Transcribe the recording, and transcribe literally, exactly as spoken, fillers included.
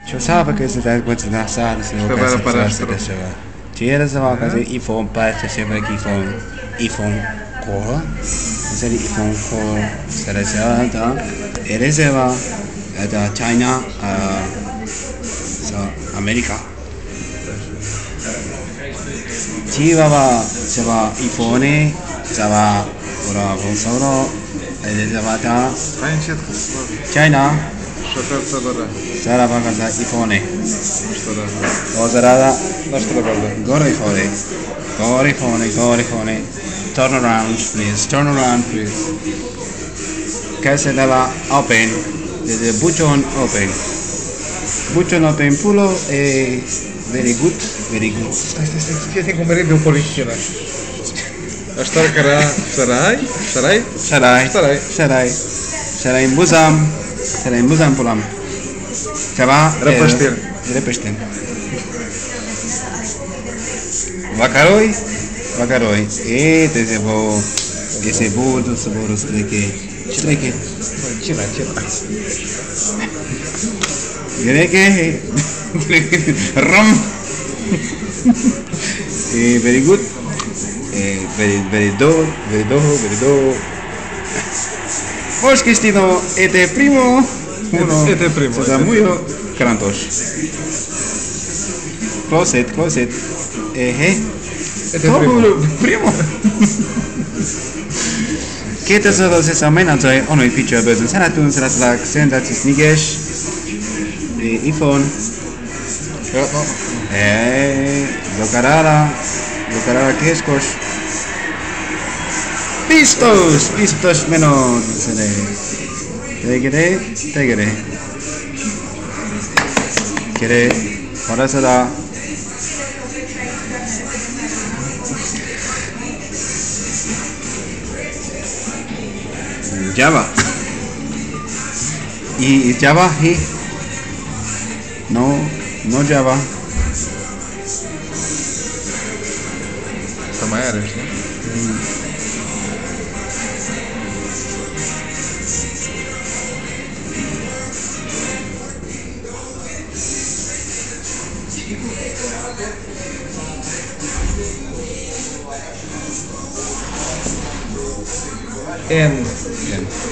Čo sa pa keď sa tak poď na sále sa Prepara para sa astro. sa. Tira sa va kasi iPhone pa sa sempre que iPhone iPhone ko. Sa iPhone ko sa sa ta. Ere va da China sa Amerika. Chiva va se va iPhone sa va ora solo ere va ta Fajn się to China Шофер Садара. Sara va casa iPhone. Что да? Ozarada На что добавлю? go iPhone. Go iPhone, go iPhone. Turn around, please. Turn around, please. Casa dava open. The button open. Button open pulo e very good, very good. Stai, stai, stai, stai, stai, cum mereu de o poliție. Asta cara, sarai, sarai, Sarai, Sarai. sarai, sarai buzam, sarai buzam pulam. Ceva Răpăștir. Răpăștir. Vacaroi, vacaroi. E te se bo, che se bo, tu se bo, streke, streke. Cina, cina. Greke, rum. E very good. E very very do, very do, very do. Vos che stino ete primo. Uno, Ete primo, Să ete muy crantos. Closet, closet. Ehe. Ete primo. Primo. kétezer-az menadzsai onoj feature bőzön szeretünk, szeretlek, szendáci sniges. iPhone. Eh, Dokarara, Dokarara keskos. Pistos, pistos menos. Tegere, tegere. Kere, parasada. Java. Y Java, he. No, no Java. Să mai are, știi? N. N.